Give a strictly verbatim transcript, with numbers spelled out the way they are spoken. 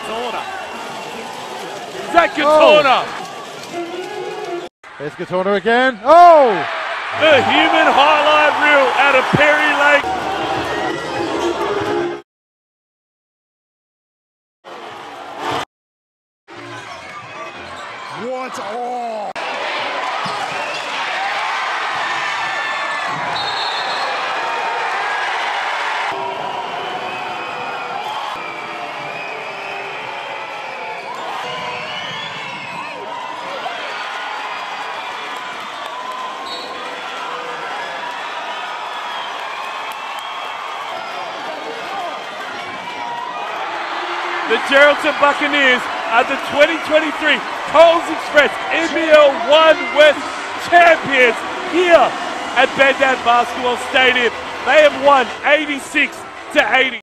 Gattorna. Zac Gattorna. Oh. There's Gattorna again. Oh! The human highlight reel out of Perry Lake. What? Oh! The Geraldton Buccaneers are the twenty twenty-three Coles Express N B L one West champions here at Bandad Basketball Stadium. They have won eighty-six to eighty.